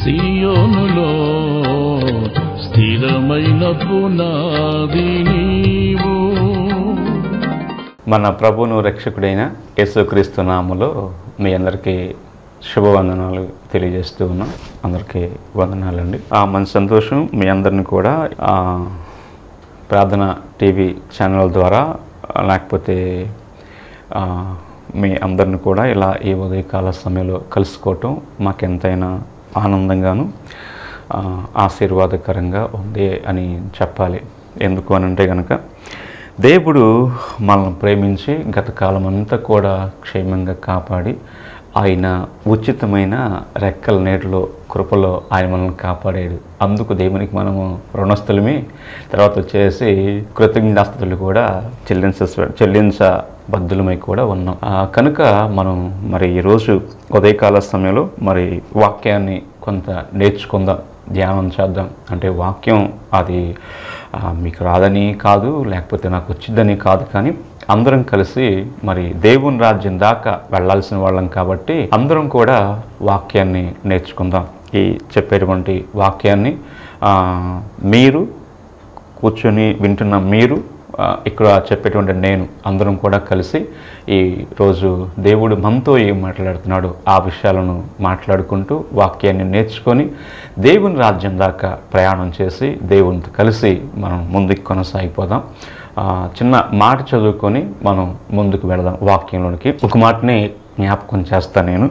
సియోనులో స్థిరమైన పునాది నీవు. మన ప్రభువును రక్షకుడైన యేసుక్రీస్తు నామములో మీ అందరికీ శుభవందనాలు తెలియజేస్తూ ఉన్నాం. అందరికీ వందనాలండి. మన సంతోషం మీ అందరిని కూడా ప్రార్థన టీవీ ఛానల్ ద్వారా లేకపోతే మీ అందరిని కూడా ఇలా ఈ ఉదయకాల సమయంలో కలుసుకోవటం మాకెంతైనా ఆనందంగాను ఆశీర్వాదకరంగా ఉంది అని చెప్పాలి. ఎందుకు అనంటే కనుక దేవుడు మనల్ని ప్రేమించి గత కాలం అంతా కూడా క్షేమంగా కాపాడి ఆయన ఉచితమైన రెక్కల నీటిలో కృపలో ఆయన మనల్ని కాపాడాడు. అందుకు దేవునికి మనము రుణస్థులమే. తర్వాత వచ్చేసి కృతజ్ఞతాస్తుతులు కూడా చెల్లించబద్ధులమై కూడా ఉన్నాం. కనుక మనం మరి ఈరోజు ఉదయకాల సమయంలో మరి వాక్యాన్ని కొంత నేర్చుకుందాం, ధ్యానం చేద్దాం. అంటే వాక్యం అది మీకు రాదని కాదు, లేకపోతే నాకు వచ్చిందని కాదు, కానీ అందరం కలిసి మరి దేవుని రాజ్యం దాకా వెళ్ళాల్సిన వాళ్ళం కాబట్టి అందరం కూడా వాక్యాన్ని నేర్చుకుందాం. ఈ చెప్పేటువంటి వాక్యాన్ని మీరు కూర్చొని వింటున్న మీరు, ఇక్కడ చెప్పేటువంటి నేను, అందరం కూడా కలిసి ఈరోజు దేవుడు మనతో ఏం మాట్లాడుతున్నాడు ఆ విషయాలను మాట్లాడుకుంటూ వాక్యాన్ని నేర్చుకొని దేవుని రాజ్యం దాకా ప్రయాణం చేసి దేవునితో కలిసి మనం ముందుకు కొనసాగిపోదాం. చిన్న మాట చదువుకొని మనం ముందుకు వెళదాం వాక్యంలోనికి. ఒక మాటని జ్ఞాపకం చేస్తాను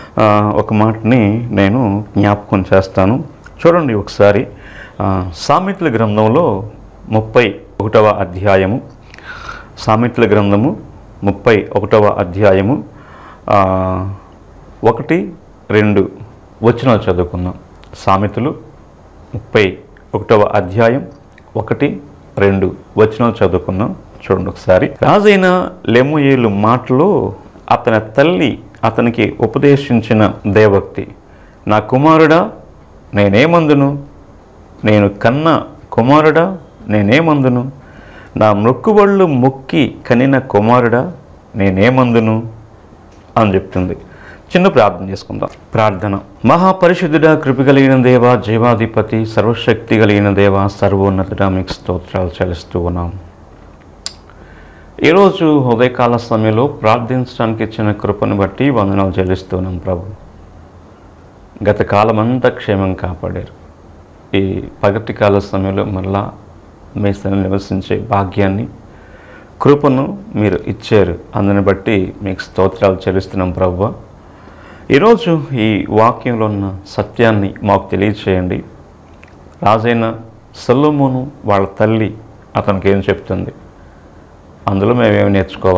చూడండి ఒకసారి. సామెతల గ్రంథంలో 31వ అధ్యాయము, సామెతల గ్రంథము 31వ అధ్యాయము 1-2 వచనాలు చదువుకుందాం. సామెతలు 31వ అధ్యాయం 1-2 వచనాలు చదువుకుందాం. చూడండి ఒకసారి. రాజైన లెమూయేలు మాటలో అతని తల్లి అతనికి ఉపదేశించిన దేవక్తి, నా కుమారుడా నేనేమందును, నేను కన్న కుమారుడా నేనేమందును, నా మొక్కుబళ్ళు మొక్కి కనిన కుమారుడా నేనేమందును అని చెప్తుంది. చిన్న ప్రార్థన చేసుకుందాం. ప్రార్థన. మహాపరిశుద్ధుడా, కృప కలిగిన దేవ, జీవాధిపతి, సర్వశక్తి కలిగిన దేవ, సర్వోన్నతుడా, మీకు స్తోత్రాలు చెల్లిస్తూ ఉన్నాం. ఈరోజు ఉదయకాల సమయంలో ప్రార్థించడానికి ఇచ్చిన కృపను బట్టి వందనాలు చెల్లిస్తున్నాం ప్రభు. గత కాలం అంతా క్షేమం కాపాడారు. ఈ పగటి కాల సమయంలో మళ్ళా మీ సన్నిధిలో నివసించే భాగ్యాన్ని, కృపను మీరు ఇచ్చారు. అందుని బట్టి మీకు స్తోత్రాలు చెల్లిస్తున్నాం ప్రభువా. ఈరోజు ఈ వాక్యంలో ఉన్న సత్యాన్ని మాకు తెలియచేయండి. రాజైన సొలొమోను వాళ్ళ తల్లి అతనికి ఏం చెప్తుంది, అందులో మేమేమి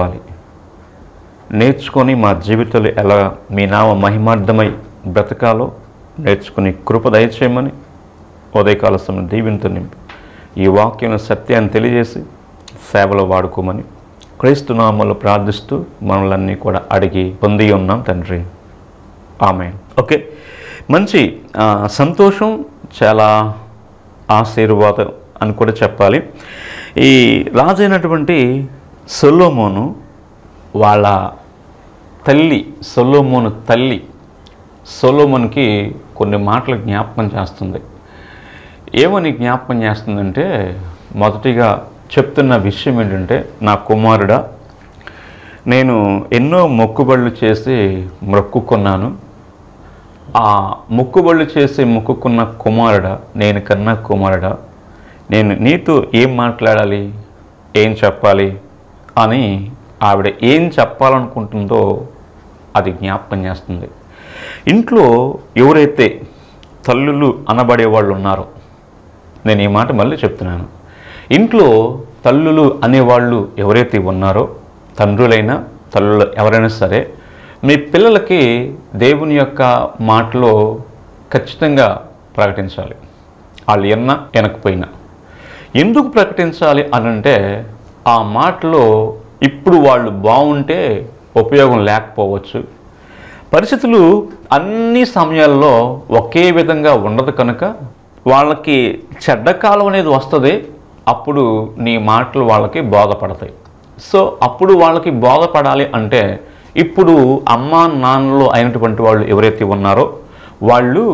నేర్చుకొని మా జీవితాలు ఎలా మీ నామ మహిమార్థమై బ్రతకాలో నేర్చుకుని కృప దయచేయమని ఉదయకాల సమయం దీవెనతో నింపి ఈ వాక్యం సత్యాన్ని తెలియజేసి సేవలో వాడుకోమని క్రీస్తు నామములో ప్రార్థిస్తూ మనలన్నీ కూడా అడిగి పొంది ఉన్నాం తండ్రి, ఆమేన్. ఓకే, మంచి సంతోషం, చాలా ఆశీర్వాదం అని కూడా చెప్పాలి. ఈ రాజైనటువంటి సొలొమోను వాళ్ళ తల్లి, సొలొమోను తల్లి సొలొమోనుకి కొన్ని మాటలు జ్ఞాపకం చేస్తుంది. ఏమని జ్ఞాపకం చేస్తుందంటే, మొదటిగా చెప్తున్న విషయం ఏంటంటే, నా కుమారుడా నేను ఎన్నో మొక్కుబళ్ళు చేసి మొక్కుకున్నాను. ఆ మొక్కుబళ్ళు చేసి మొక్కుకున్న కుమారుడా, నేను కన్నా కుమారుడా, నేను నీతో ఏం మాట్లాడాలి, ఏం చెప్పాలి అని ఆవిడ ఏం చెప్పాలనుకుంటుందో అది జ్ఞాపకం చేస్తుంది. ఇంట్లో ఎవరైతే తల్లులు అనబడే వాళ్ళు ఉన్నారో, నేను ఈ మాట మళ్ళీ చెప్తున్నాను, ఇంట్లో తల్లులు అనేవాళ్ళు ఎవరైతే ఉన్నారో, తండ్రులైనా తల్లులు ఎవరైనా సరే, మీ పిల్లలకి దేవుని యొక్క మాటలో ఖచ్చితంగా ప్రకటించాలి. వాళ్ళు వినకపోయినా ఎందుకు ప్రకటించాలి అనంటే, ఆ మాటలో ఇప్పుడు వాళ్ళు బాగుంటే ఉపయోగం లేకపోవచ్చు, పరిస్థితులు అన్ని సమయాల్లో ఒకే విధంగా ఉండదు కనుక వాళ్ళకి చెడ్డకాలం అనేది వస్తుంది. అప్పుడు నీ మాటలు వాళ్ళకి బోధపడతాయి. సో అప్పుడు వాళ్ళకి బోధపడాలి అంటే ఇప్పుడు అమ్మా నాన్నలు అయినటువంటి వాళ్ళు ఎవరైతే ఉన్నారో వాళ్ళు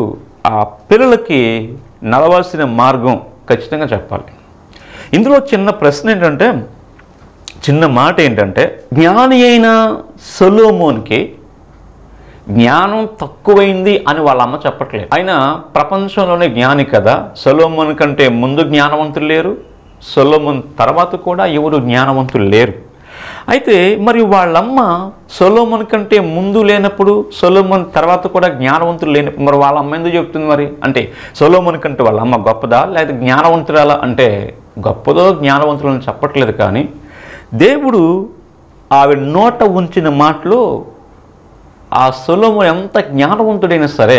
ఆ పిల్లలకి నడవాల్సిన మార్గం ఖచ్చితంగా చెప్పాలి. ఇందులో చిన్న ప్రశ్న ఏంటంటే, చిన్న మాట ఏంటంటే, జ్ఞాని అయిన సొలొమోనుకి జ్ఞానం తక్కువైంది అని వాళ్ళ అమ్మ చెప్పట్లేదు. ఆయన ప్రపంచంలోనే జ్ఞాని కదా, సొలొమోను కంటే ముందు జ్ఞానవంతులు లేరు, సొలొమోను తర్వాత కూడా ఎవరు జ్ఞానవంతులు లేరు. అయితే మరి వాళ్ళమ్మ సొలొమోను కంటే ముందు లేనప్పుడు, సొలొమోను తర్వాత కూడా జ్ఞానవంతులు లేనప్పుడు మరి వాళ్ళ అమ్మ ఎందుకు చెప్తుంది? మరి అంటే సొలొమోను కంటే వాళ్ళ అమ్మ గొప్పదా లేదా జ్ఞానవంతురాలా అంటే, గొప్పదో జ్ఞానవంతులని చెప్పట్లేదు. కానీ దేవుడు ఆవిడ నోట ఉంచిన మాటలు ఆ సొలొమోను ఎంత జ్ఞానవంతుడైనా సరే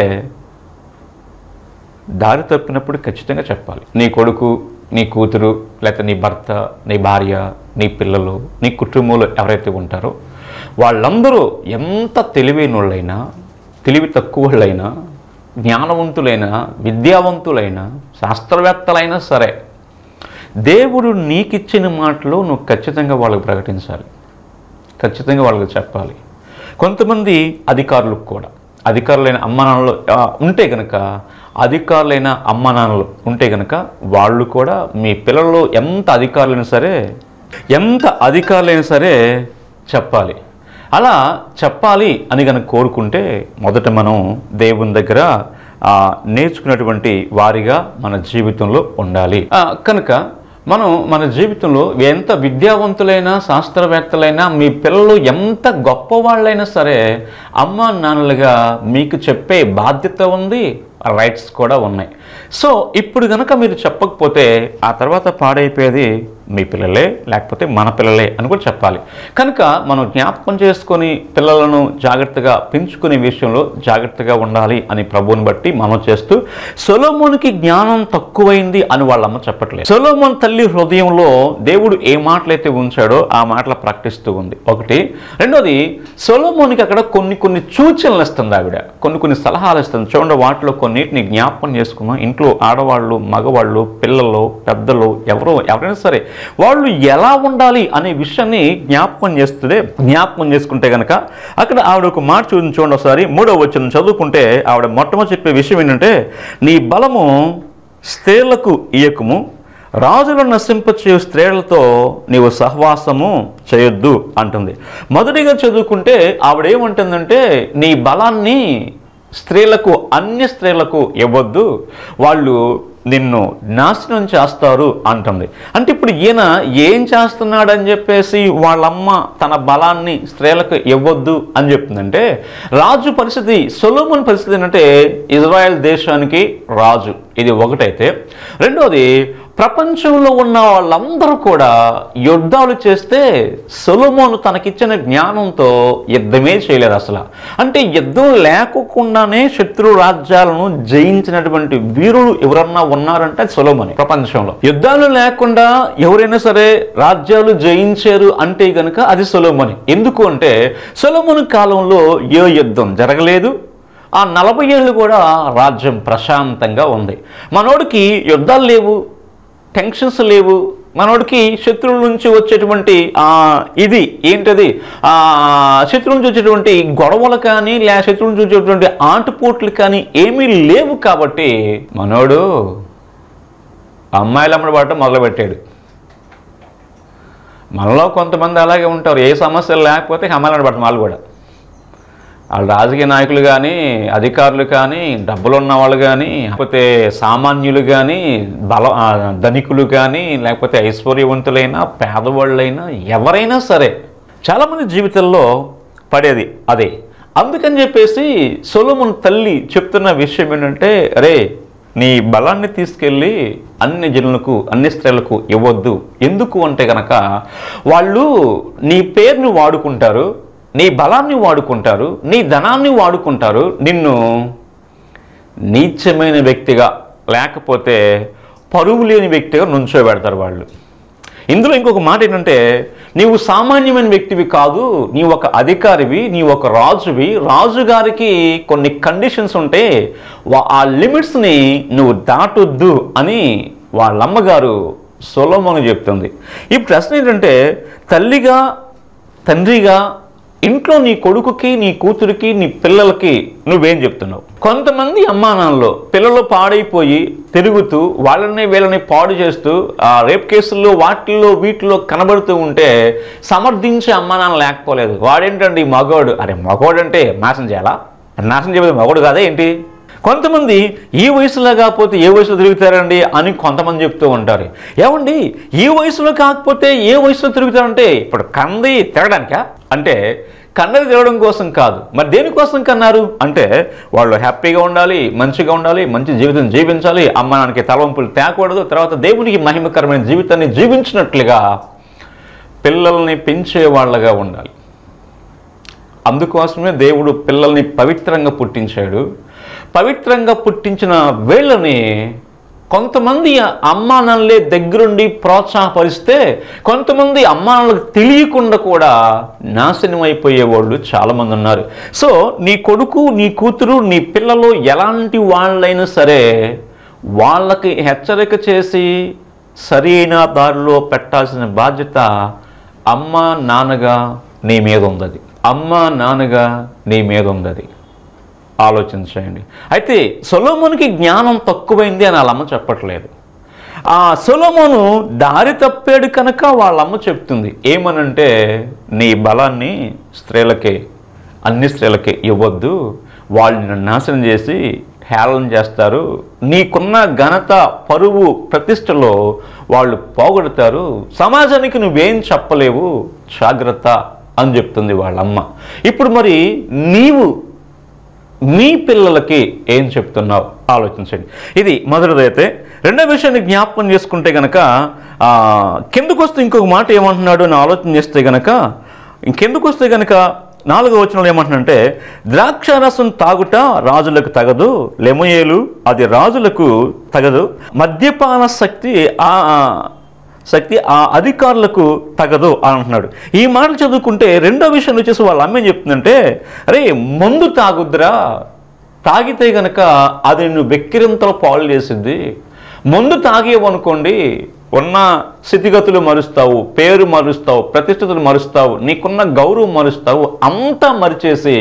దారి తప్పినప్పుడు ఖచ్చితంగా చెప్పాలి. నీ కొడుకు, నీ కూతురు, లేకపోతే నీ భర్త, నీ భార్య, నీ పిల్లలు, నీ కుటుంబంలో ఎవరైతే ఉంటారో వాళ్ళందరూ ఎంత తెలివైన వాళ్ళైనా, తెలివి తక్కువ వాళ్ళైనా, జ్ఞానవంతులైనా, విద్యావంతులైనా, శాస్త్రవేత్తలైనా సరే దేవుడు నీకిచ్చిన మాటలు నువ్వు ఖచ్చితంగా వాళ్ళకు ప్రకటించాలి, ఖచ్చితంగా వాళ్ళకి చెప్పాలి. కొంతమంది అధికారులకు కూడా, అధికారులైన అమ్మానాన్నలు ఉంటే కనుక, అధికారులైన అమ్మానాన్నలు ఉంటే కనుక వాళ్ళు కూడా మీ పిల్లలు ఎంత అధికారులైనా సరే చెప్పాలి. అలా చెప్పాలి అని కనుక కోరుకుంటే మొదట మనం దేవుని దగ్గర నేర్చుకున్నటువంటి వారిగా మన జీవితంలో ఉండాలి. కనుక మనం మన జీవితంలో ఎంత విద్యావంతులైనా, శాస్త్రవేత్తలైనా, మీ పిల్లలు ఎంత గొప్పవాళ్ళైనా సరే అమ్మ నాన్నలుగా మీకు చెప్పే బాధ్యత ఉంది, రైట్స్ కూడా ఉన్నాయి. సో ఇప్పుడు కనుక మీరు చెప్పకపోతే ఆ తర్వాత పాడైపోయేది మీ పిల్లలే, లేకపోతే మన పిల్లలే అని కూడా చెప్పాలి. కనుక మనం జ్ఞాపకం చేసుకొని పిల్లలను జాగ్రత్తగా పెంచుకునే విషయంలో జాగ్రత్తగా ఉండాలి అని ప్రభువుని బట్టి మనం చేస్తూ, సొలొమోనుకి జ్ఞానం తక్కువైంది అని వాళ్ళమ్మ చెప్పట్లేదు. సొలొమోను తల్లి హృదయంలో దేవుడు ఏ మాటలైతే ఉంచాడో ఆ మాటలు ప్రకటిస్తూ ఉంది. ఒకటి. రెండోది, సొలొమోనుకి అక్కడ కొన్ని సూచనలు ఇస్తుంది ఆవిడ, కొన్ని సలహాలు ఇస్తుంది. చూడండి, వాటిలో కొన్నిటిని జ్ఞాపకం చేసుకున్నాం. ఇంట్లో ఆడవాళ్ళు, మగవాళ్ళు, పిల్లలు, పెద్దలు ఎవరైనా సరే వాళ్ళు ఎలా ఉండాలి అనే విషయాన్ని జ్ఞాపకం చేసుకుంటే కనుక అక్కడ ఆవిడ ఒక మాట చూడండి ఒకసారి. 3వ వచనం చదువుకుంటే ఆవిడ మొట్టమొదటి చెప్పే విషయం ఏంటంటే, నీ బలము స్త్రీలకు ఇయ్యకము, రాజులను నశింపచేయు స్త్రీలతో నీవు సహవాసము చేయొద్దు అంటుంది. మొదటిగా చదువుకుంటే ఆవిడేమంటుందంటే, నీ బలాన్ని అన్య స్త్రీలకు ఇవ్వద్దు, వాళ్ళు నిన్ను నాశనం చేస్తారు అంటుంది. అంటే ఇప్పుడు ఈయన ఏం చేస్తున్నాడని చెప్పేసి వాళ్ళమ్మ తన బలాన్ని స్త్రీలకు ఇవ్వద్దు అని చెప్తుందంటే, రాజు పరిస్థితి, సొలొమోను పరిస్థితి ఏంటంటే ఇజ్రాయెల్ దేశానికి రాజు, ఇది ఒకటైతే. రెండోది, ప్రపంచంలో ఉన్న వాళ్ళందరూ కూడా యుద్ధాలు చేస్తే సొలొమోను తనకిచ్చిన జ్ఞానంతో యుద్ధమే చేయలేదు అసలు. అంటే యుద్ధం లేకుండానే శత్రు రాజ్యాలను జయించినటువంటి వీరులు ఎవరన్నా ఉన్నారంటే అది సొలొమోనే. ప్రపంచంలో యుద్ధాలు లేకుండా ఎవరైనా సరే రాజ్యాలు జయించారు అంటే గనుక అది సొలొమోనే. ఎందుకు అంటే సొలొమోను కాలంలో ఏ యుద్ధం జరగలేదు, ఆ 40 ఏళ్ళు కూడా రాజ్యం ప్రశాంతంగా ఉంది. మనోడికి యుద్ధాలు లేవు, టెన్షన్స్ లేవు, మనోడికి శత్రువుల నుంచి వచ్చేటువంటి ఇది ఏంటది, శత్రువుల నుంచి వచ్చేటువంటి గొడవలు కానీ శత్రువుల నుంచి వచ్చేటువంటి ఆటుపోట్లు కానీ ఏమీ లేవు. కాబట్టి మనోడు అమ్మాయిలు అమ్మడబడటం మొదలుపెట్టాడు. మనలో కొంతమంది అలాగే ఉంటారు, ఏ సమస్యలు లేకపోతే అమ్మాయిలు అమ్మడబడటం. వాళ్ళు కూడా వాళ్ళు రాజకీయ నాయకులు కానీ, అధికారులు కానీ, డబ్బులు ఉన్న వాళ్ళు కానీ, లేకపోతే సామాన్యులు కానీ, ధనికులు కానీ, లేకపోతే ఐశ్వర్యవంతులైనా, పేదవాళ్ళైనా, ఎవరైనా సరే చాలామంది జీవితంలో పడేది అదే. అందుకని చెప్పేసి సొలొమోను తల్లి చెప్తున్న విషయం ఏంటంటే, అరే నీ బలాన్ని తీసుకెళ్ళి అన్ని జనులకు, అన్ని స్త్రీలకు ఇవ్వద్దు. ఎందుకు అంటే కనుక వాళ్ళు నీ పేరుని వాడుకుంటారు, నీ బలాన్ని వాడుకుంటారు, నీ ధనాన్ని వాడుకుంటారు, నిన్ను నీచమైన వ్యక్తిగా లేకపోతే పరువు లేని వ్యక్తిగా నుంచోబెడతారు వాళ్ళు. ఇందులో ఇంకొక మాట ఏంటంటే, నీవు సామాన్యమైన వ్యక్తివి కాదు, నీ ఒక అధికారివి, నీ ఒక రాజువి, రాజుగారికి కొన్ని కండిషన్స్ ఉంటే ఆ లిమిట్స్ని నువ్వు దాటొద్దు అని వాళ్ళమ్మగారు సొలొమోను చెప్తుంది. ఈ ప్రశ్న ఏంటంటే, తల్లిగా, తండ్రిగా, ఇంట్లో నీ కొడుకుకి, నీ కూతురికి, నీ పిల్లలకి నువ్వేం చెప్తున్నావు? కొంతమంది అమ్మానాల్లో పిల్లలు పాడైపోయి తిరుగుతూ వీళ్ళని పాడు చేస్తూ రేప్ కేసుల్లో వాటిల్లో వీటిలో కనబడుతూ ఉంటే సమర్థించే అమ్మానాన్న లేకపోలేదు. వాడేంటండి మగోడు, అరే మగోడు అంటే నాశనం చేయాలా? నాశనం చేయబోయే మగోడు కాదా ఏంటి? కొంతమంది ఈ వయసులో కాకపోతే ఏ వయసులో తిరుగుతారండి అని కొంతమంది చెప్తూ ఉంటారు. ఏమండి ఈ వయసులో కాకపోతే ఏ వయసులో తిరుగుతారంటే ఇప్పుడు కంది తిరగడానికా? అంటే కన్నది తిరగడం కోసం కాదు, మరి దేనికోసం కన్నారు అంటే వాళ్ళు హ్యాపీగా ఉండాలి, మంచిగా ఉండాలి, మంచి జీవితం జీవించాలి, అమ్మ నాన్నకి తలవంపులు తేకూడదు, తర్వాత దేవునికి మహిమకరమైన జీవితాన్ని జీవించినట్లుగా పిల్లల్ని పెంచే వాళ్ళగా ఉండాలి. అందుకోసమే దేవుడు పిల్లల్ని పవిత్రంగా పుట్టించాడు. పవిత్రంగా పుట్టించిన వీళ్ళని కొంతమంది అమ్మానాన్నలే దగ్గరుండి ప్రోత్సాహపరిస్తే, కొంతమంది అమ్మానాన్నలకు తెలియకుండా కూడా నాశనం అయిపోయేవాళ్ళు చాలామంది ఉన్నారు. సో నీ కొడుకు, నీ కూతురు, నీ పిల్లలు ఎలాంటి వాళ్ళైనా సరే వాళ్ళకి హెచ్చరిక చేసి సరైన దారిలో పెట్టాల్సిన బాధ్యత అమ్మ నాన్నగా నీ మీద ఉంది. అమ్మ నాన్నగా నీ మీద ఉంది. ఆలోచించండి. అయితే సొలొమోనుకి జ్ఞానం తక్కువైంది అని వాళ్ళమ్మ చెప్పట్లేదు. సొలొమోను దారి తప్పాడు కనుక వాళ్ళమ్మ చెప్తుంది ఏమనంటే, నీ బలాన్ని అన్ని స్త్రీలకే ఇవ్వద్దు, వాళ్ళని నాశనం చేసి హేళన చేస్తారు, నీకున్న ఘనత, పరువు, ప్రతిష్టలో వాళ్ళు పోగొడతారు, సమాజానికి నువ్వేం చెప్పలేవు, జాగ్రత్త అని చెప్తుంది వాళ్ళమ్మ. ఇప్పుడు మరి నీవు నీ పిల్లలకి ఏం చెప్తున్నావు ఆలోచించండి. ఇది మొదటిదైతే. రెండో విషయాన్ని జ్ఞాపకం చేసుకుంటే కనుక కిందకు వస్తే ఇంకొక మాట ఏమంటున్నాడు అని ఆలోచన చేస్తే కనుక, ఇంకెందుకు వస్తే కనుక 4వ వచనంలో ఏమంటున్నాడంటే, ద్రాక్షారసం తాగుట రాజులకు తగదు, లెమయేలు అది రాజులకు తగదు, మద్యపాన శక్తి ఆ అధికారులకు తగదు అని అంటున్నాడు. ఈ మాటలు చదువుకుంటే రెండో విషయం వచ్చేసి వాళ్ళ అమ్మ ఏం చెప్తుందంటే, అరే మందు తాగుద్దురా, తాగితే గనక అది నువ్వు వెక్కిరింతలో పాలు చేసిద్ది, మందు తాగేవనుకోండి ఉన్న స్థితిగతులు మరుస్తావు, పేరు మరుస్తావు, ప్రతిష్టతలు మరుస్తావు, నీకున్న గౌరవం మరుస్తావు, అంతా మరిచేసి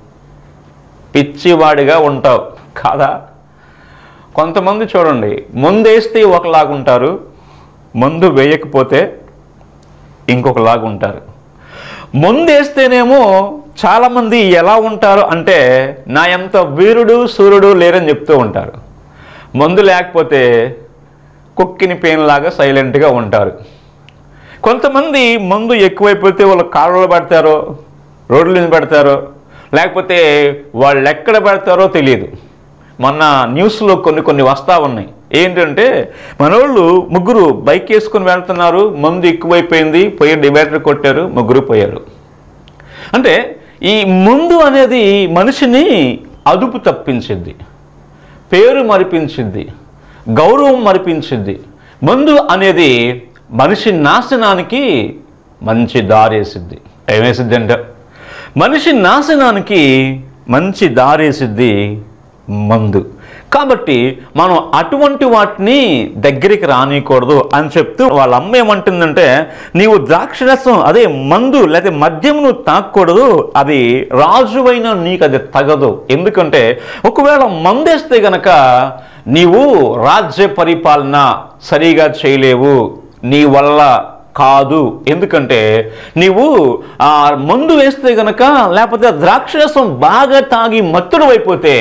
పిచ్చివాడిగా ఉంటావు కాదా? కొంతమంది చూడండి, మందేస్తే ఒకలాగుంటారు, మందు వేయకపోతే ఇంకొకలాగుంటారు. మందేస్తేనేమో చాలామంది ఎలా ఉంటారు అంటే, నా ఎంత వీరుడు సూర్యుడు లేరని చెప్తూ ఉంటారు. మందు లేకపోతే కుక్కిని పేనులాగా సైలెంట్గా ఉంటారు. కొంతమంది మందు ఎక్కువైపోతే వాళ్ళు కాళ్ళలో పెడతారో, రోడ్ల మీద పెడతారో, లేకపోతే వాళ్ళు ఎక్కడ పెడతారో తెలియదు. మొన్న న్యూస్లో కొన్ని వస్తూ ఉన్నాయి. ఏంటంటే మనోళ్ళు ముగ్గురు బైక్ వేసుకుని వెళ్తున్నారు, మందు ఎక్కువైపోయింది, పోయి డివైడర్ కొట్టారు, ముగ్గురు పోయారు. అంటే ఈ మందు అనేది మనిషిని అదుపు తప్పించింది, పేరు మరిపించింది, గౌరవం మరిపించింది. మందు అనేది మనిషి నాశనానికి మంచి దారేసిద్ది. ఏమేసిద్ది అంటే, మనిషి నాశనానికి మంచి దారేసిద్ది మందు. కాబట్టి మనం అటువంటి వాటిని దగ్గరికి రానియకూడదు అని చెప్తూ వాళ్ళ అమ్మ ఏమంటుందంటే, నీవు ద్రాక్షరసం అదే మందు లేదా మద్యం నువ్వు తాగకూడదు, అది రాజువైన నీకు అది తగదు. ఎందుకంటే ఒకవేళ మందేస్తే గనక నీవు రాజ్య పరిపాలన సరిగా చేయలేవు, నీ వల్ల కాదు. ఎందుకంటే నీవు మందు వేస్తే గనక, లేకపోతే ద్రాక్షరసం బాగా తాగి మత్తుడు అయిపోతే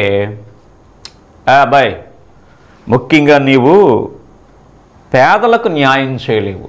బాయ్, ముఖ్యంగా నీవు పేదలకు న్యాయం చేయలేవు,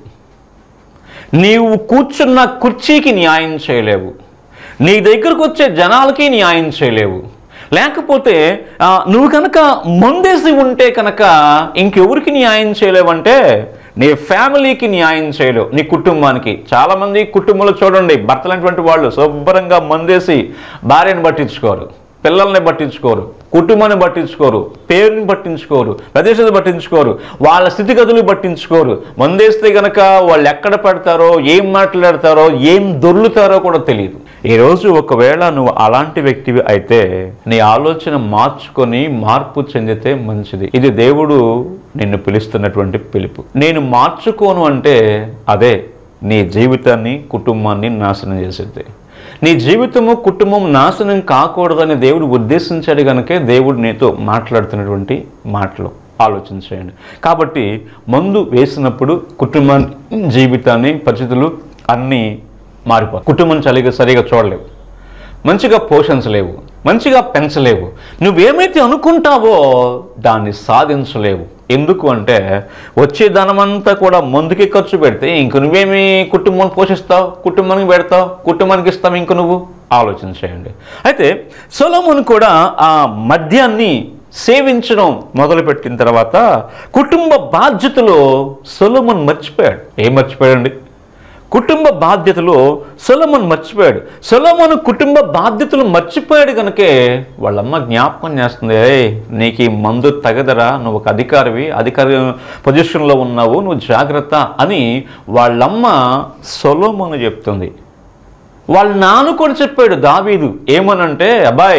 నీవు కూర్చున్న కుర్చీకి న్యాయం చేయలేవు, నీ దగ్గరకు వచ్చే జనాలకి న్యాయం చేయలేవు. లేకపోతే నువ్వు కనుక మందేసి ఉంటే కనుక ఇంకెవరికి న్యాయం చేయలేవంటే నీ ఫ్యామిలీకి న్యాయం చేయలేవు, నీ కుటుంబానికి. చాలామంది కుటుంబంలో చూడండి, భర్తలైనటువంటి వాళ్ళు శుభ్రంగా మందేసి భార్యను పట్టించుకోరు, పిల్లల్ని పట్టించుకోరు, కుటుంబాన్ని పట్టించుకోరు, పేరుని పట్టించుకోరు, ప్రదేశాన్ని పట్టించుకోరు, వాళ్ళ స్థితిగతులు పట్టించుకోరు. మందేస్తే గనక వాళ్ళు ఎక్కడ పెడతారో, ఏం మాట్లాడతారో, ఏం దొర్లుతారో కూడా తెలియదు. ఈరోజు ఒకవేళ నువ్వు అలాంటి వ్యక్తివి అయితే నీ ఆలోచన మార్చుకొని మార్పు చెందితే మంచిది. ఇది దేవుడు నిన్ను పిలుస్తున్నటువంటి పిలుపు. నేను మార్చుకోను అంటే అదే నీ జీవితాన్ని, కుటుంబాన్ని నాశనం చేసేది. నీ జీవితము కుటుంబం నాశనం కాకూడదని దేవుడు ఉద్దేశించాడు కనుకే దేవుడు నీతో మాట్లాడుతున్నటువంటి మాటలు ఆలోచించేయండి. కాబట్టి మందు వేసినప్పుడు కుటుంబాన్ని, జీవితాన్ని, పరిస్థితులు అన్నీ మారిపోతాయి. కుటుంబం సరిగా చూడలేవు, మంచిగా పోషించలేవు, మంచిగా పెంచలేవు. నువ్వేమైతే అనుకుంటావో దాన్ని సాధించలేవు. ఎందుకు అంటే వచ్చే ధనమంతా కూడా మందుకి ఖర్చు పెడితే ఇంక నువ్వేమి కుటుంబాన్ని పోషిస్తావు, కుటుంబానికి పెడతావు, కుటుంబానికి ఇస్తావు, ఇంక నువ్వు ఆలోచించేయండి. అయితే సొలొమోను కూడా ఆ మద్యాన్ని సేవించడం మొదలుపెట్టిన తర్వాత కుటుంబ బాధ్యతలో సొలొమోను మర్చిపోయాడు. ఏం మర్చిపోయాడండి? కుటుంబ బాధ్యతలో సొలొమోను మర్చిపోయాడు. సొలొమోను కుటుంబ బాధ్యతలు మర్చిపోయాడు కనుకే వాళ్ళమ్మ జ్ఞాపకం చేస్తుంది, నీకు ఈ మందు తగదరా, నువ్వు ఒక అధికారి పొజిషన్లో ఉన్నావు, నువ్వు జాగ్రత్త అని వాళ్ళమ్మ సొలొమోను చెప్తుంది. వాళ్ళ నాన్న కూడా చెప్పాడు దావీదు, ఏమనంటే అబ్బాయి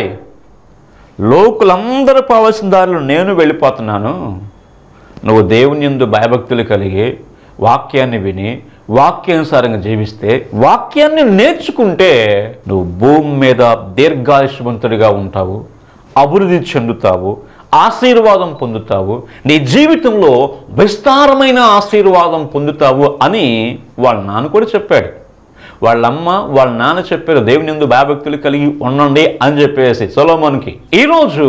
లోకులందరూ పోవాల్సిన దారిలో నేను వెళ్ళిపోతున్నాను, నువ్వు దేవుని యందు భయభక్తులు కలిగి వాక్యాన్ని విని వాక్యానుసారంగా జీవిస్తే, వాక్యాన్ని నేర్చుకుంటే నువ్వు భూమి మీద దీర్ఘాయుష్మంతుడిగా ఉంటావు, అభివృద్ధి చెందుతావు, ఆశీర్వాదం పొందుతావు, నీ జీవితంలో విస్తారమైన ఆశీర్వాదం పొందుతావు అని వాళ్ళ నాన్న కూడా చెప్పాడు. వాళ్ళమ్మ వాళ్ళ నాన్న చెప్పారు దేవుని యందు భయభక్తులు కలిగి ఉండండి అని చెప్పేసి సొలొమోనుకి. ఈరోజు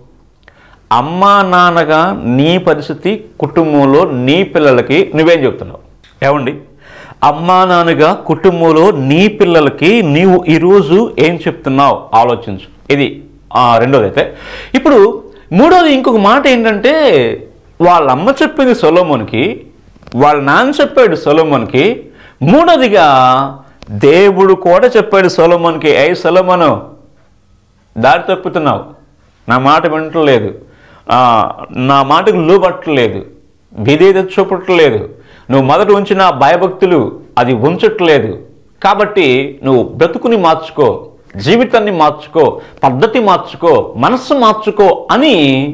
అమ్మా నాన్నగా నీ పరిస్థితి, కుటుంబంలో నీ పిల్లలకి నువ్వేం చెప్తున్నావు? ఏమండి, అమ్మా నాన్నగా కుటుంబంలో నీ పిల్లలకి నీవు ఈరోజు ఏం చెప్తున్నావు ఆలోచించు. ఇది రెండోది. అయితే ఇప్పుడు మూడోది ఇంకొక మాట ఏంటంటే, వాళ్ళ అమ్మ చెప్పింది సొలొమోనుకి, వాళ్ళ నాన్న చెప్పాడు సొలొమోనుకి. మూడోదిగా దేవుడు కూడా చెప్పాడు సొలొమోనుకి, ఏ సొలొమోను దారి తప్పుతున్నావు, నా మాట వింటలేదు, నా మాటకు లోబట్టలేదు, విధేయత చూపట్లేదు, నువ్వు మొదట ఉంచిన భయభక్తులు అది ఉంచట్లేదు, కాబట్టి నువ్వు బ్రతుకుని మార్చుకో, జీవితాన్ని మార్చుకో, పద్ధతి మార్చుకో, మనస్సు మార్చుకో అని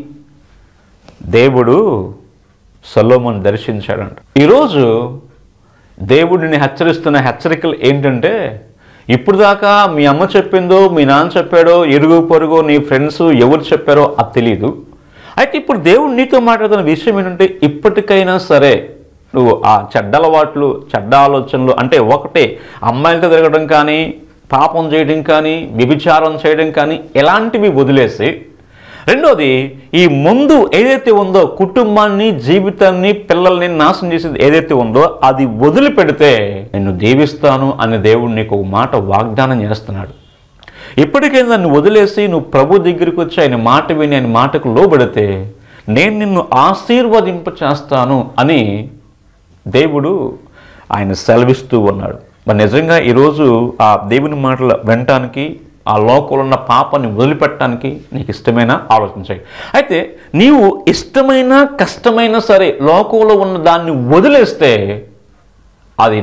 దేవుడు సొలొమోను దర్శించాడంట. ఈరోజు దేవుడిని హెచ్చరిస్తున్న హెచ్చరికలు ఏంటంటే, ఇప్పుడు దాకా మీ అమ్మ చెప్పిందో, మీ నాన్న చెప్పాడో, ఇరుగు పొరుగు నీ ఫ్రెండ్స్ ఎవరు చెప్పారో అది తెలియదు. అయితే ఇప్పుడు దేవుడు నీతో మాట్లాడుతున్న విషయం ఏంటంటే, ఇప్పటికైనా సరే నువ్వు ఆ చెడ్డ అలవాట్లు, చెడ్డ ఆలోచనలు, అంటే ఒకటే అమ్మాయిలతో తిరగడం కానీ, పాపం చేయడం కానీ, వ్యభిచారం చేయడం కానీ ఇలాంటివి వదిలేసి, రెండోది ఈ ముందు ఏదైతే ఉందో కుటుంబాన్ని, జీవితాన్ని, పిల్లల్ని నాశనం చేసేది ఏదైతే ఉందో అది వదిలిపెడితే నిన్ను దీవిస్తాను అని దేవుడు నీకు ఒక మాట వాగ్దానం చేస్తున్నాడు. ఇప్పటికైనా దాన్ని వదిలేసి నువ్వు ప్రభు దగ్గరికి వచ్చి ఆయన మాట విని ఆయన మాటకు లోబడితే నేను నిన్ను ఆశీర్వదింప చేస్తాను అని దేవుడు ఆయన సెలవిస్తూ ఉన్నాడు. మరి నిజంగా ఈరోజు ఆ దేవుని మాటలు వినటానికి, ఆ లోకంలో ఉన్న పాపాన్ని వదిలిపెట్టడానికి నీకు ఇష్టమైన ఆలోచించాయి. అయితే నీవు ఇష్టమైన కష్టమైనా సరే లోకంలో ఉన్న దాన్ని వదిలేస్తే అది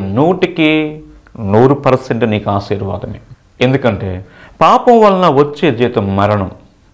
100% నీకు ఆశీర్వాదమే. ఎందుకంటే పాపం వలన వచ్చే జీతం మరణం.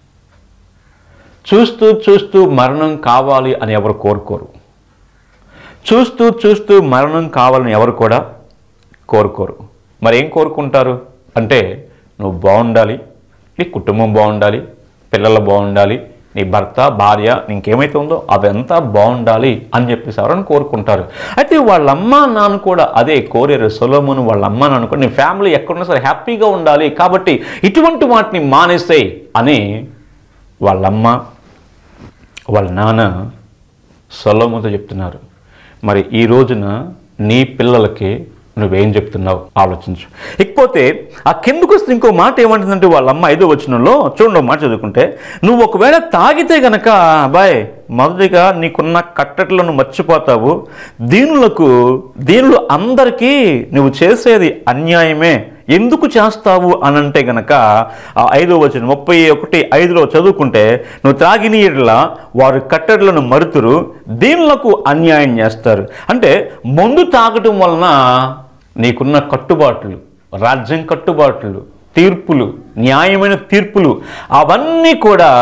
చూస్తూ చూస్తూ మరణం కావాలి అని ఎవరు కోరుకోరు. చూస్తూ చూస్తూ మరణం కావాలని ఎవరు కూడా కోరుకోరు. మరి ఏం కోరుకుంటారు అంటే, నువ్వు బాగుండాలి, నీ కుటుంబం బాగుండాలి, పిల్లలు బాగుండాలి, నీ భర్త, భార్య, ఇంకేమైతే ఉందో అదంతా బాగుండాలి అని చెప్పేసి ఎవరైనా కోరుకుంటారు. అయితే వాళ్ళ అమ్మ నాన్న కూడా అదే కోరారు. సొలొమోను వాళ్ళ అమ్మ నాన్న కూడా నీ ఫ్యామిలీ ఎక్కడున్నా సరే హ్యాపీగా ఉండాలి, కాబట్టి ఇటువంటి వాటిని మానేసేయి అని వాళ్ళమ్మ వాళ్ళ నాన్న సొలొమోనుతో చెప్తున్నారు. మరి ఈ రోజున నీ పిల్లలకి నువ్వేం చెప్తున్నావు ఆలోచించు. ఇకపోతే ఆ కిందకు వస్తే ఇంకో మాట ఏమంటుందంటే, వాళ్ళ అమ్మ 5వ వచనంలో చూడండి, మాట చదువుకుంటే, నువ్వు ఒకవేళ తాగితే గనక అబ్బాయి మొదటిగా నీకున్న కట్టట్లను మర్చిపోతావు, దీనులు అందరికీ నువ్వు చేసేది అన్యాయమే, ఎందుకు చేస్తావు అనంటే గనక 5వ వచనం 31:5లో చదువుకుంటే, నువ్వు త్రాగిన యెడల వారు కట్టడలను మరుతురు, దీనులకు అన్యాయం చేస్తారు. అంటే మందు తాగటం వలన నీకున్న కట్టుబాట్లు, రాజ్యం కట్టుబాట్లు, తీర్పులు, న్యాయమైన తీర్పులు అవన్నీ కూడా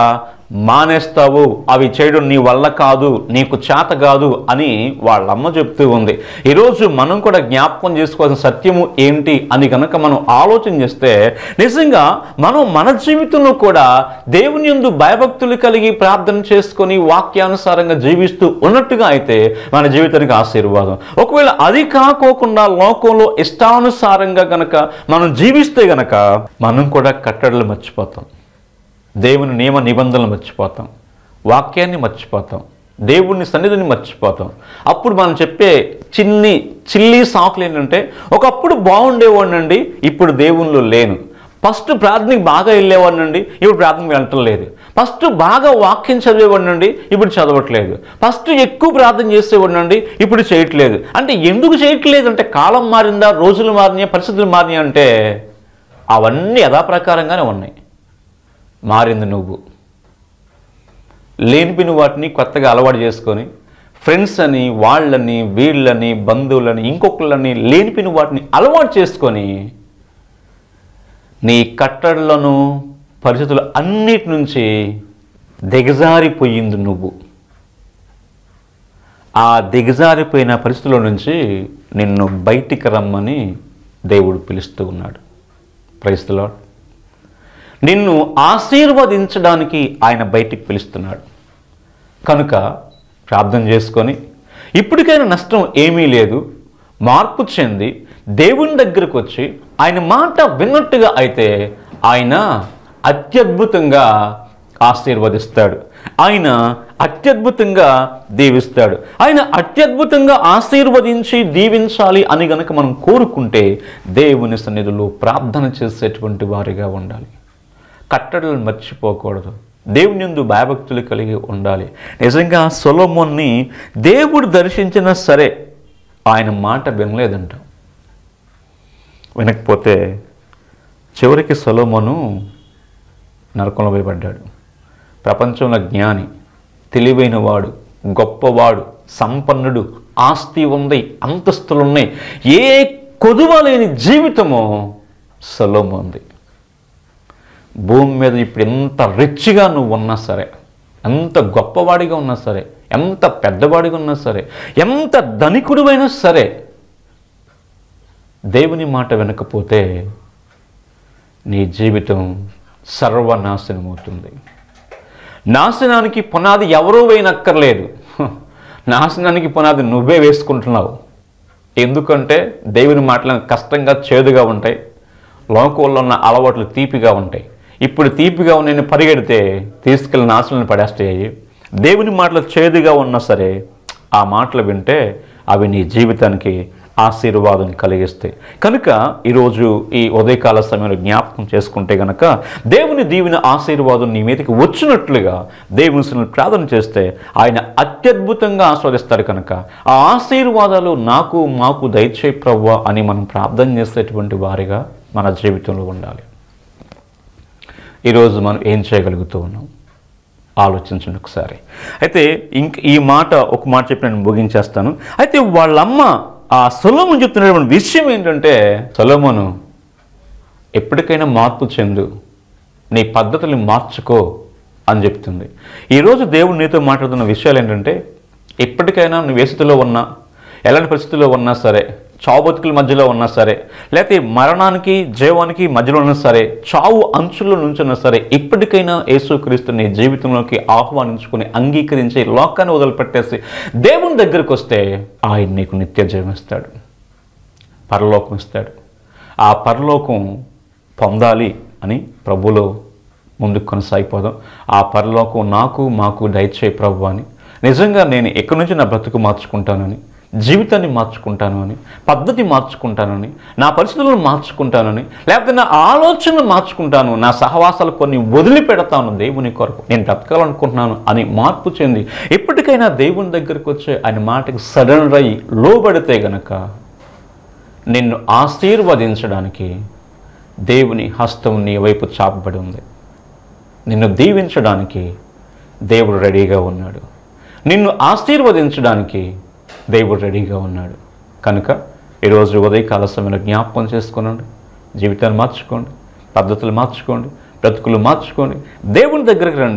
మానేస్తావు, అవి చేయడం నీ వల్ల కాదు, నీకు చేత కాదు అని వాళ్ళమ్మ చెప్తూ ఉంది. ఈరోజు మనం కూడా జ్ఞాపకం చేసుకోవాల్సిన సత్యము ఏంటి అని కనుక మనం ఆలోచన చేస్తే, నిజంగా మనం మన జీవితంలో కూడా దేవుని యందు భయభక్తులు కలిగి ప్రార్థన చేసుకొని వాక్యానుసారంగా జీవిస్తూ ఉన్నట్టుగా అయితే మన జీవితానికి ఆశీర్వాదం. ఒకవేళ అది కాకోకుండా లోకంలో ఇష్టానుసారంగా గనక మనం జీవిస్తే గనక మనం కూడా కట్టడలు మర్చిపోతాం, దేవుని నియమ నిబంధనలు మర్చిపోతాం, వాక్యాన్ని మర్చిపోతాం, దేవుని సన్నిధిని మర్చిపోతాం. అప్పుడు మనం చెప్పే చిల్లి సాకులు ఏంటంటే, ఒకప్పుడు బాగుండేవాడినండి, ఇప్పుడు దేవునిలో లేను. ఫస్ట్ ప్రార్థనకి బాగా వెళ్ళేవాడినండి, ఇప్పుడు ప్రార్థనకి వెళ్ళటం లేదు. ఫస్ట్ బాగా వాక్యం చదివేవాడినండి, ఇప్పుడు చదవట్లేదు. ఫస్ట్ ఎక్కువ ప్రార్థన చేసేవాడినండి, ఇప్పుడు చేయట్లేదు. అంటే ఎందుకు చేయట్లేదు అంటే, కాలం మారిందా, రోజులు మారినాయా, పరిస్థితులు మారినాయా అంటే అవన్నీ యథాప్రకారంగానే ఉన్నాయి. మారింది నువ్వు. లేనిపిని వాటిని కొత్తగా అలవాటు చేసుకొని ఫ్రెండ్స్ అని, వాళ్ళని, వీళ్ళని, బంధువులని, ఇంకొకళ్ళని లేనిపిని వాటిని అలవాటు చేసుకొని నీ కట్టడలను, పరిస్థితులు అన్నిటి నుంచి దిగజారిపోయింది నువ్వు. ఆ దిగజారిపోయిన పరిస్థితుల నుంచి నిన్ను బయటికి రమ్మని దేవుడు పిలుస్తూ ఉన్నాడు. Praise the Lord. నిన్ను ఆశీర్వదించడానికి ఆయన బయటికి పిలుస్తున్నాడు. కనుక ప్రార్థన చేసుకొని ఇప్పటికైనా నష్టం ఏమీ లేదు, మార్పు చెంది దేవుని దగ్గరకు వచ్చి ఆయన మాట విన్నట్టుగా అయితే ఆయన అత్యద్భుతంగా ఆశీర్వదిస్తాడు, ఆయన అత్యద్భుతంగా దీవిస్తాడు. ఆయన అత్యద్భుతంగా ఆశీర్వదించి దీవించాలి అని గనక మనం కోరుకుంటే దేవుని సన్నిధిలో ప్రార్థన చేసేటువంటి వారిగా ఉండాలి. కట్టడలు మర్చిపోకూడదు, దేవుని యందు భయభక్తులు కలిగి ఉండాలి. నిజంగా సొలొమోన్ని దేవుడు దర్శించినా సరే ఆయన మాట వినలేదంట. వినకపోతే చివరికి సొలొమోను నరకంలో వేయబడ్డాడు. ప్రపంచంలో జ్ఞాని, తెలివైన వాడు, గొప్పవాడు, సంపన్నుడు, ఆస్తి ఉంది, అంతస్తులున్నాయి, ఏ కొదువ లేని జీవితమో సొలొమోన్ది. భూమి మీద ఇప్పుడు ఎంత రిచ్గా నువ్వు ఉన్నా సరే, ఎంత గొప్పవాడిగా ఉన్నా సరే, ఎంత పెద్దవాడిగా ఉన్నా సరే, ఎంత ధనికుడివైనా సరే, దేవుని మాట వినకపోతే నీ జీవితం సర్వనాశనమవుతుంది. నాశనానికి పునాది ఎవరో వేయనక్కర్లేదు, నాశనానికి పునాది నువ్వే వేసుకుంటున్నావు. ఎందుకంటే దేవుని మాటలు కష్టంగా, చేదుగా ఉంటాయి. లోకంలో ఉన్న అలవాట్లు తీపిగా ఉంటాయి. ఇప్పుడు తీపిగా నేను పరిగెడితే తీసుకెళ్ళి నాశనాలను పడేస్తాయి. దేవుని మాటలు చేదుగా ఉన్నా సరే ఆ మాటలు వింటే అవి నీ జీవితానికి ఆశీర్వాదం కలిగిస్తాయి. కనుక ఈరోజు ఈ ఉదయకాల సమయంలో జ్ఞాపకం చేసుకుంటే కనుక దేవుని దీవెన ఆశీర్వాదం నీ మీదకి వచ్చినట్లుగా దేవుని ప్రార్థన చేస్తే ఆయన అత్యద్భుతంగా ఆస్వాదిస్తాడు. కనుక ఆ ఆశీర్వాదాలు నాకు మాకు దయచేయి ప్రభువా అని మనం ప్రార్థన చేసేటువంటి వారిగా మన జీవితంలో ఉండాలి. ఈరోజు మనం ఏం చేయగలుగుతూ ఉన్నాం ఆలోచించండి ఒకసారి. అయితే ఈ మాట ఒక మాట చెప్పి నేను ముగించేస్తాను. అయితే వాళ్ళమ్మ ఆ సొలొమోను చెప్తున్నటువంటి విషయం ఏంటంటే, సొలొమోను ఎప్పటికైనా మార్పు చెందు, నీ పద్ధతులు మార్చుకో అని చెప్తుంది. ఈరోజు దేవుడు నీతో మాట్లాడుతున్న విషయాలు ఏంటంటే, ఎప్పటికైనా నువ్వు ఏ స్థితిలో ఉన్నా, ఎలాంటి పరిస్థితుల్లో ఉన్నా సరే, చావు బతుకుల మధ్యలో ఉన్నా సరే, లేకపోతే మరణానికి జీవానికి మధ్యలో ఉన్నా సరే, చావు అంచుల్లో నుంచున్నా సరే, ఇప్పటికైనా యేసుక్రీస్తు నీ జీవితంలోకి ఆహ్వానించుకుని అంగీకరించి లోకాన్ని వదిలిపెట్టేసి దేవుని దగ్గరికి వస్తే ఆయన నీకు నిత్య జీవం ఇస్తాడు, పరలోకం ఇస్తాడు. ఆ పరలోకం పొందాలి అని ప్రభులో ముందుకు కొనసాగిపోదాం. ఆ పరలోకం నాకు మాకు దయచేయి ప్రభు అని, నిజంగా నేను ఎక్కడి నుంచి నా బ్రతుకు మార్చుకుంటానని, జీవితాన్ని మార్చుకుంటాను అని, పద్ధతి మార్చుకుంటానని, నా పరిస్థితులను మార్చుకుంటానని, లేకపోతే నా ఆలోచనలు మార్చుకుంటాను, నా సహవాసాలు కొన్ని వదిలిపెడతాను దేవుని కొరకు, నేను బ్రతకాలనుకుంటున్నాను అని మార్పు చెంది ఎప్పటికైనా దేవుని దగ్గరికి వచ్చే ఆయన మాటకి సరెండర్ అయ్యి లోబడితే గనక నిన్ను ఆశీర్వదించడానికి దేవుని హస్తం నీ వైపు చాపబడి ఉంది. నిన్ను దీవించడానికి దేవుడు రెడీగా ఉన్నాడు. నిన్ను ఆశీర్వదించడానికి దేవుడు రెడీగా ఉన్నాడు. కనుక ఈరోజు ఉదయకాల సమయంలో జ్ఞాపకం చేసుకోనండి, జీవితాన్ని మార్చుకోండి, పద్ధతులు మార్చుకోండి, బ్రతుకులు మార్చుకోండి, దేవుని దగ్గరికి రండి,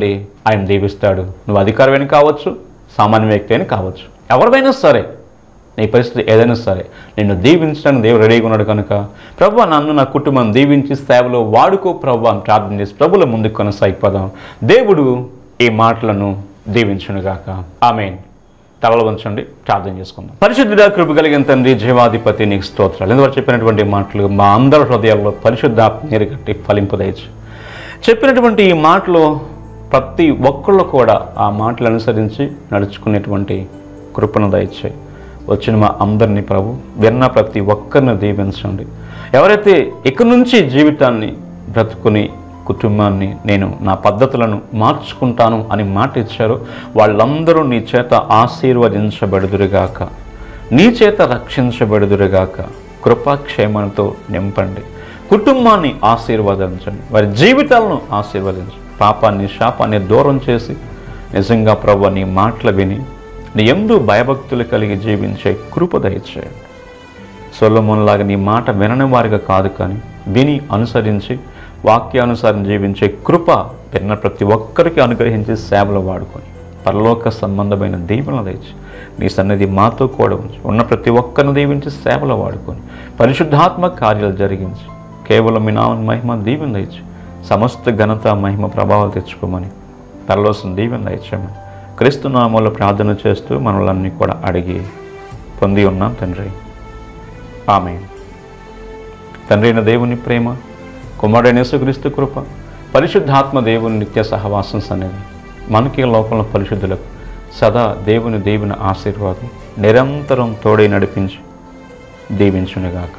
ఆయన దీవిస్తాడు. నువ్వు అధికారమైన కావచ్చు, సామాన్య వ్యక్తి అయినా కావచ్చు, ఎవరివైనా సరే, నీ పరిస్థితి ఏదైనా సరే నిన్ను దీవించడానికి దేవుడు రెడీగా ఉన్నాడు కనుక ప్రభువా నన్ను నా కుటుంబం దీవించి సేవలో వాడుకో ప్రభువా అని ప్రార్థన చేసి ప్రభువుల ముందుకు కొనసాగిపోదాం. దేవుడు ఈ మాటలను దీవించునుగాక. ఆమేన్. తలలు వంచండి, ప్రార్థన చేసుకుందాం. పరిశుద్ధుడా, కృప కలిగిన తండ్రి, జీవాధిపతి, నీకు స్తోత్రాలు. ఎందువల్ల చెప్పినటువంటి మాటలు మా అందరి హృదయాల్లో పరిశుద్ధాత్మ నీరుగట్టి ఫలింపదయచు. చెప్పినటువంటి ఈ మాటలు ప్రతి ఒక్కళ్ళు కూడా ఆ మాటలు అనుసరించి నడుచుకునేటువంటి కృపను దయచేయి. వచ్చిన మా అందరినీ ప్రభు, విన్న ప్రతి ఒక్కరిని దీవించండి. ఎవరైతే ఇక నుంచి జీవితాన్ని బ్రతుకుని కుటుంబాన్ని నేను నా పద్ధతులను మార్చుకుంటాను అని మాట ఇచ్చారో వాళ్ళందరూ నీ చేత ఆశీర్వదించబడుదురుగాక, నీ చేత రక్షించబడుదురుగాక. కృపాక్షేమంతో నింపండి. కుటుంబాన్ని ఆశీర్వదించండి, వారి జీవితాలను ఆశీర్వదించండి. పాపాన్ని శాపాన్ని దూరం చేసి నిజంగా ప్రభు నీ మాటలు విని నీ యందు భయభక్తులు కలిగి జీవించే కృప దయచేయండి. సొలొమోనులాగా నీ మాట వినని వారిగా కాదు, కానీ విని అనుసరించి వాక్యానుసారం జీవించే కృప విన్న ప్రతి ఒక్కరికి అనుగ్రహించి సేవలు వాడుకొని పరలోక సంబంధమైన దీవెనలు దయచి నీ సన్నిధి మాతో కూడా ఉంచి ఉన్న ప్రతి ఒక్కరిని దీవించి సేవలు వాడుకొని పరిశుద్ధాత్మ కార్యాలు జరిగించి కేవలం మీ నామం మహిమ దీవెన దయచి సమస్త ఘనత మహిమ ప్రభావాలు తెచ్చుకోమని పరలోకం దీవెన దయచేయమని క్రీస్తు నామములో ప్రార్థన చేస్తూ మనల్ని కూడా అడిగి పొంది ఉన్నాం తండ్రి. ఆమేన్. తండ్రి అయిన దేవుని ప్రేమ, కుమారుడైన యేసుక్రీస్తు కృప, పరిశుద్ధాత్మ దేవుని నిత్య సహవాసం అనేది మనకి లోకంలో పరిశుద్ధులకు సదా దేవుని ఆశీర్వాదం నిరంతరం తోడై నడిపించి దీవించునుగాక.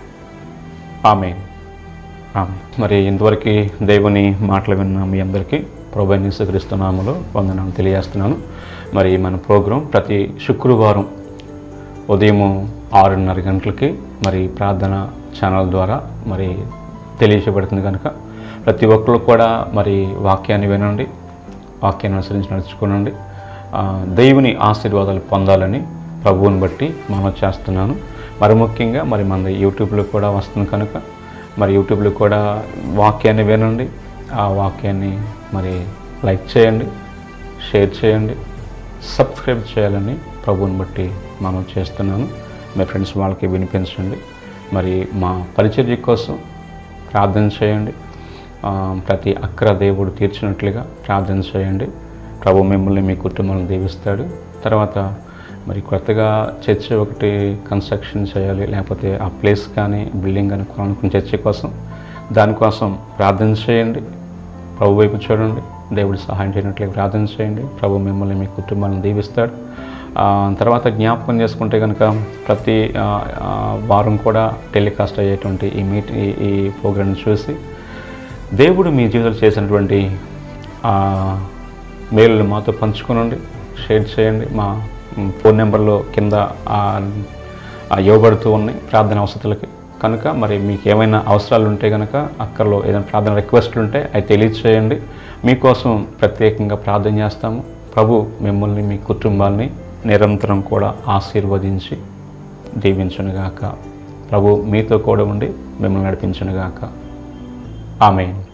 ఆమేన్. ఆమేన్. మరి ఇంతవరకు దేవుని మాటలు విన్న మీ అందరికీ ప్రభువైన యేసుక్రీస్తు నామములో వందనాలు తెలియజేస్తున్నాను. మరి మన ప్రోగ్రాం ప్రతి శుక్రవారం ఉదయం 6:30 గంటలకి మరి ప్రార్థన ఛానల్ ద్వారా మరి తెలియజేయబడుతుంది కనుక ప్రతి ఒక్కరు కూడా మరి వాక్యాన్ని వినండి, వాక్యాన్ని అనుసరించి నడుచుకోనండి. దేవుని ఆశీర్వాదాలు పొందాలని ప్రభువుని బట్టి మనం చేస్తున్నాను. మరి ముఖ్యంగా మరి మన యూట్యూబ్లో కూడా వస్తుంది కనుక మరి యూట్యూబ్లో కూడా వాక్యాన్ని వినండి. ఆ వాక్యాన్ని మరి లైక్ చేయండి, షేర్ చేయండి, సబ్స్క్రైబ్ చేయాలని ప్రభువుని బట్టి మనం చేస్తున్నాను. మీ ఫ్రెండ్స్ వాళ్ళకి వినిపించండి. మరి మా పరిచర్య కోసం ప్రార్థన చేయండి. ప్రతి అక్కర దేవుడు తీర్చినట్లుగా ప్రార్థన చేయండి. ప్రభు మిమ్మల్ని మీ కుటుంబాలను దీవిస్తాడు. తర్వాత మరి కొత్తగా చర్చ్ ఒకటి కన్స్ట్రక్షన్ చేయాలి, లేకపోతే ఆ ప్లేస్ కానీ బిల్డింగ్ కానీ కొనుక్కుని చర్చ్ కోసం దానికోసం ప్రార్థన చేయండి. ప్రభు వైపు చూడండి, దేవుడు సహాయం చేయనట్లుగా ప్రార్థన చేయండి. ప్రభు మిమ్మల్ని మీ కుటుంబాలను దీవిస్తాడు. తర్వాత జ్ఞాపకం చేసుకుంటే కనుక ప్రతి వారం కూడా టెలికాస్ట్ అయ్యేటువంటి ఈ ప్రోగ్రామ్ని చూసి దేవుడు మీ జీవితంలో చేసినటువంటి మేలులు మాతో పంచుకునండి, షేర్ చేయండి. మా ఫోన్ నెంబర్లో కింద ఇవ్వబడుతూ ఉన్నాయి ప్రార్థన అవసరాలకి కనుక మరి మీకు ఏమైనా అవసరాలు ఉంటే కనుక అక్కర్లో ఏదైనా ప్రార్థన రిక్వెస్ట్లు ఉంటే అవి తెలియచేయండి. మీకోసం ప్రత్యేకంగా ప్రార్థన చేస్తాము. ప్రభు మిమ్మల్ని మీ కుటుంబాన్ని నిరంతరం కూడా ఆశీర్వదించి దీవించునుగాక. ప్రభు మీతో కూడా ఉండి మిమ్మల్ని నడిపించునుగాక. ఆమేన్.